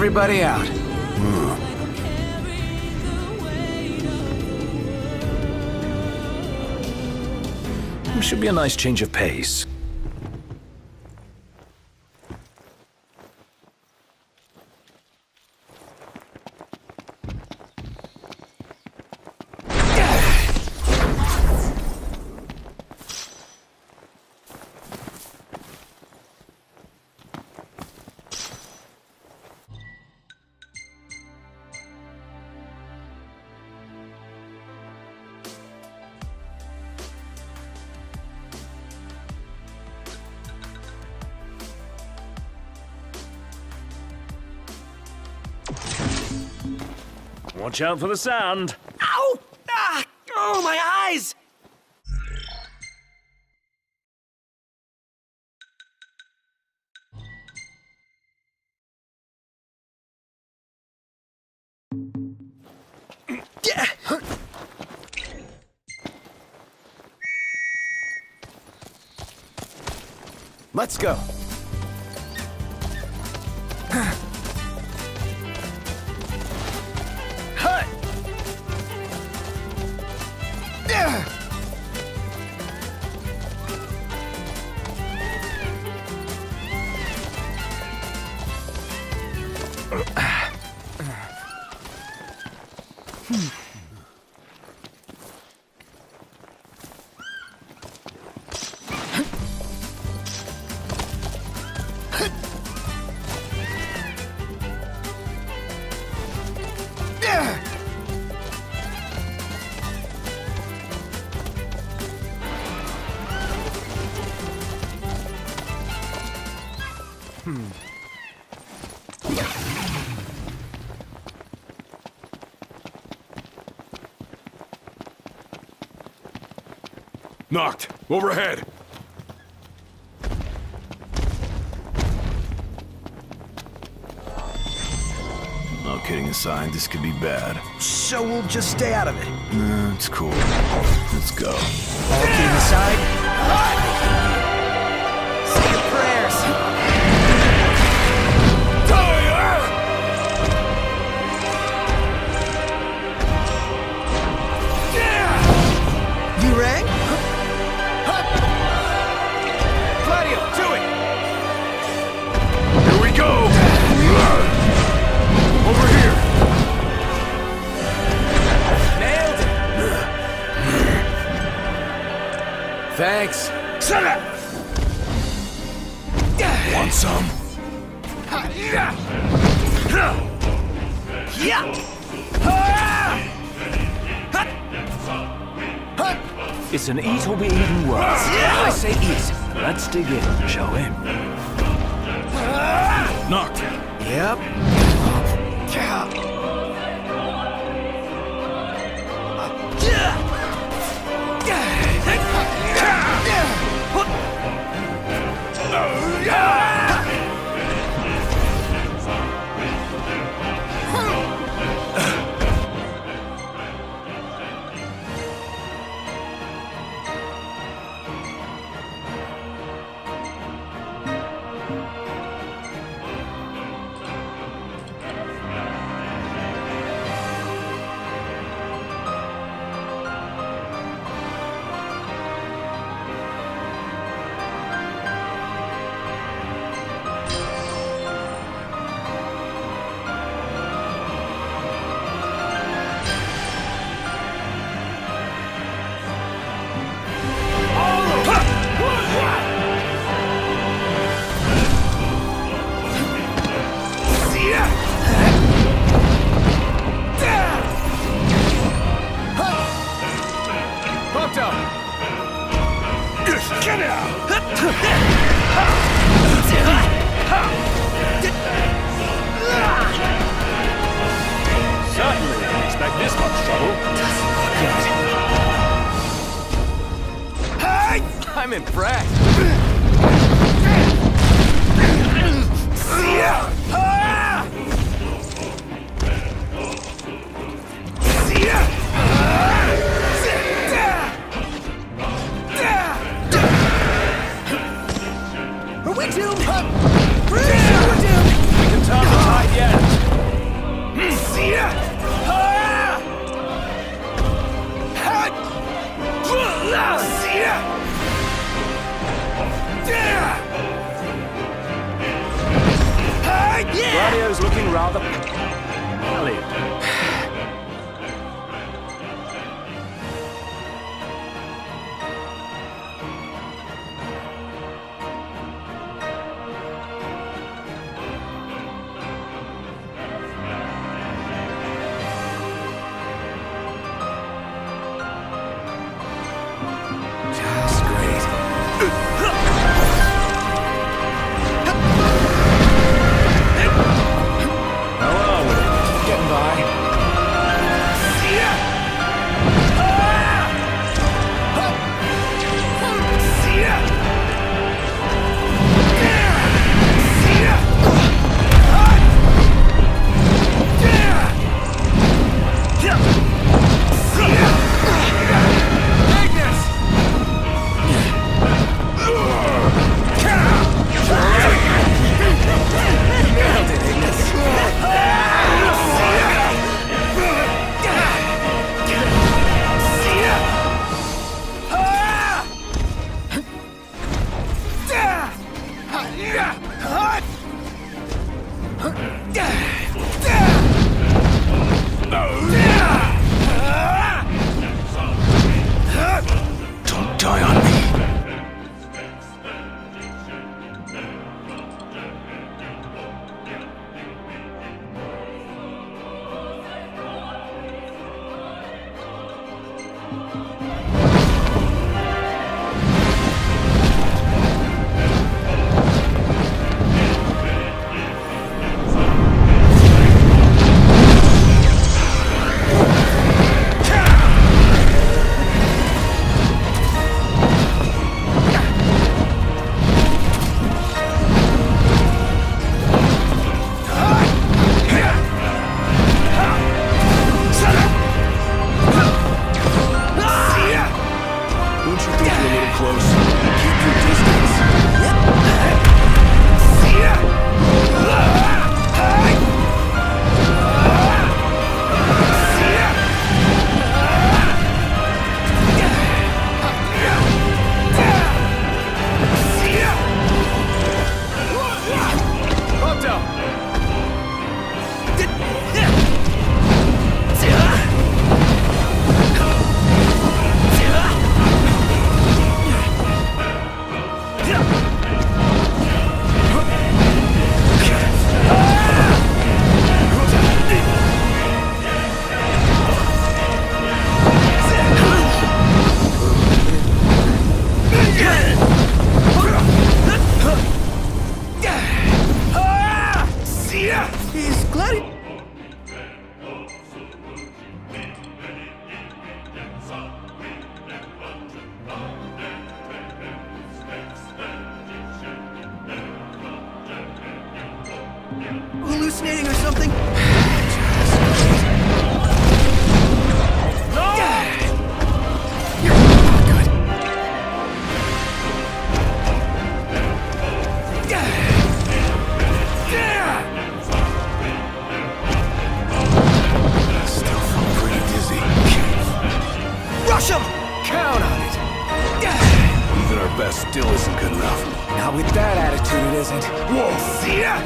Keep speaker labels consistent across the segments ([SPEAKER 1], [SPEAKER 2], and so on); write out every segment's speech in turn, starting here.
[SPEAKER 1] everybody out.
[SPEAKER 2] Should be a nice change of pace.
[SPEAKER 3] Watch out for the sand.
[SPEAKER 1] Ow! Ah! Oh, my eyes! Let's go.
[SPEAKER 4] Knocked. Overhead.
[SPEAKER 5] All kidding aside, this could be bad.
[SPEAKER 1] So we'll just stay out of it.
[SPEAKER 5] Nah, it's cool. Let's go.
[SPEAKER 1] All kidding aside, say your prayers. You rang? Claudio, do it!
[SPEAKER 4] Here we go! Over here!
[SPEAKER 1] Nailed it! Thanks.
[SPEAKER 4] Shut up! Want some?
[SPEAKER 1] Yeah!
[SPEAKER 2] It's an eat or be eaten world.
[SPEAKER 1] I say eat.
[SPEAKER 2] Let's dig in, shall we?
[SPEAKER 4] Knocked.
[SPEAKER 1] Yep.
[SPEAKER 3] Certainly didn't expect this much trouble.
[SPEAKER 1] I'm impressed. Are we doomed? We're doomed.
[SPEAKER 3] We can turn the tide yet.
[SPEAKER 2] rather pallid.
[SPEAKER 1] Just great.
[SPEAKER 2] How are we?
[SPEAKER 1] Getting by. Nailed it, Ignis.
[SPEAKER 5] Don't die on me.
[SPEAKER 4] Don't you think you're a little close?
[SPEAKER 1] Keep your distance. Up down. He's glad he... hallucinating or something?
[SPEAKER 5] Still feel pretty dizzy.
[SPEAKER 1] Rush him! Count on it.
[SPEAKER 5] Even our best still isn't good enough.
[SPEAKER 1] Not with that attitude, it isn't.
[SPEAKER 4] Whoa!
[SPEAKER 1] See ya!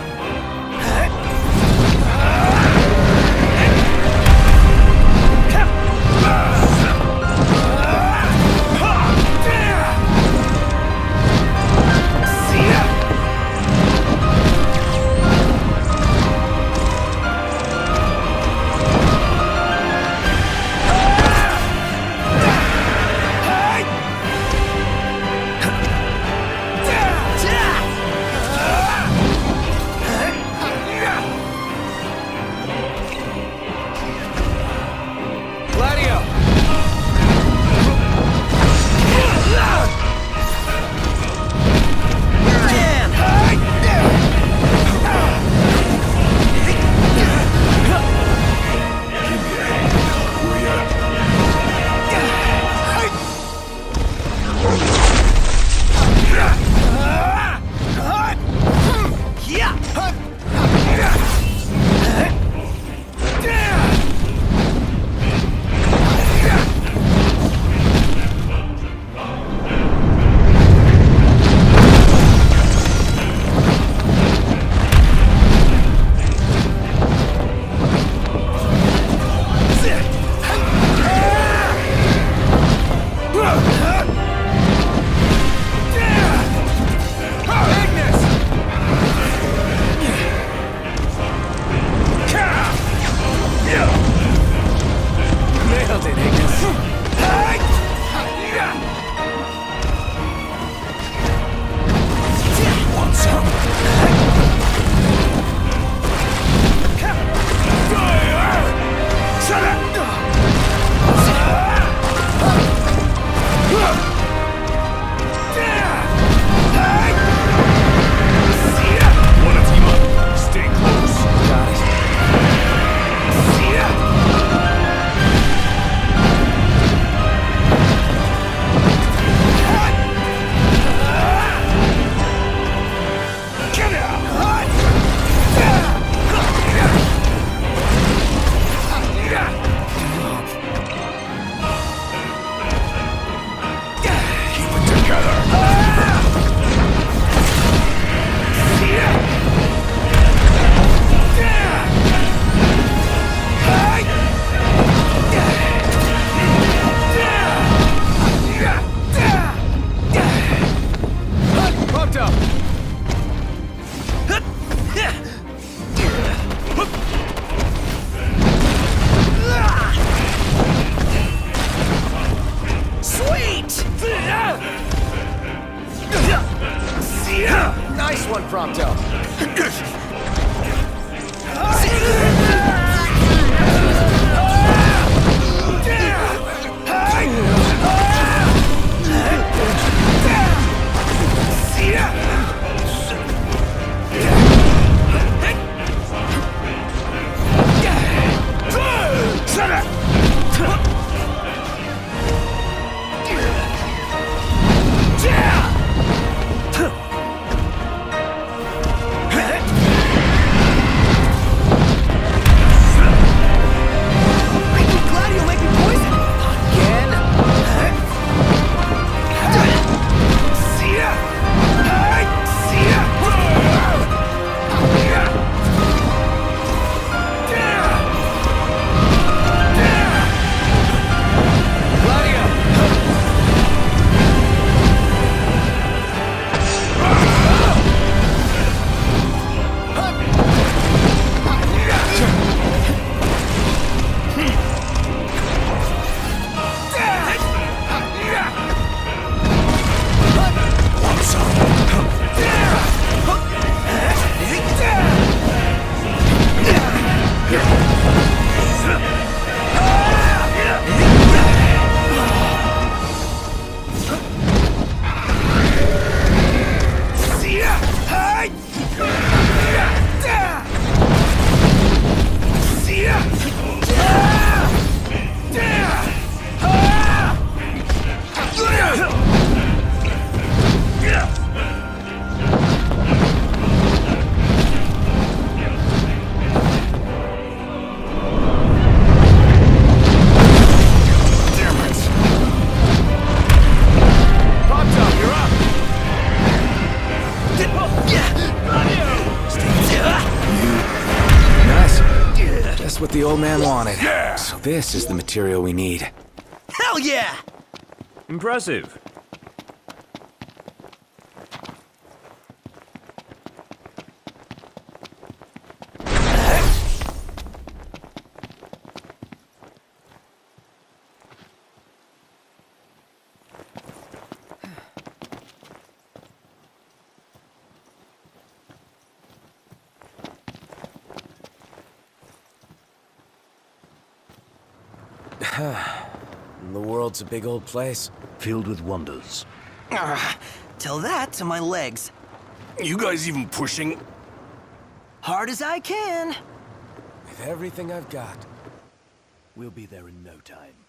[SPEAKER 1] Prompto. What the old man wanted.
[SPEAKER 4] Yeah.
[SPEAKER 1] So this is the material we need.
[SPEAKER 2] Hell yeah!
[SPEAKER 3] Impressive.
[SPEAKER 1] The world's a big old place.
[SPEAKER 2] Filled with wonders.
[SPEAKER 6] Tell that to my legs.
[SPEAKER 4] You guys even pushing?
[SPEAKER 6] Hard as I can.
[SPEAKER 1] With everything I've got.
[SPEAKER 2] We'll be there in no time.